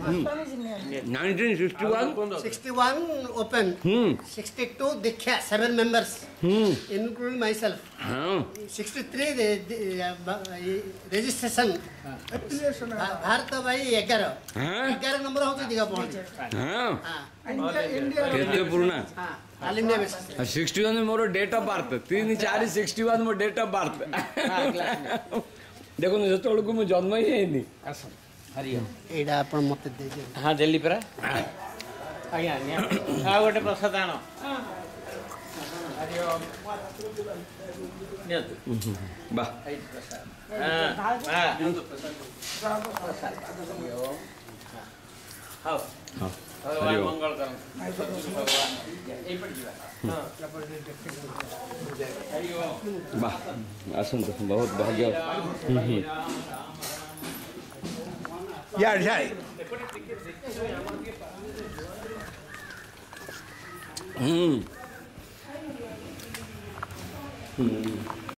1961 61 open. 62 Diksha, 7 members, including myself. 63 registration. Bharat भाई 11 number होते दिखा पहुंच। केते पुराना ऑल इंडिया बेसिस 61 में मोर डेट ऑफ बर्थ 3 4 61 मोर डेट ऑफ बर्थ देखो न जतोल को मु जन्म ही हेनी हरिओम एडा आपण मते दे दे हां दिल्ली परा आज्ञा आ गोटे प्रसाद आनो हरिओम नियत वाह हां प्रसाद हां हां हरिओम मंगल करम भगवान ए पड़ जीवा हां हरिओम वाह आसन तो बहुत भाग्य या जाए हम्म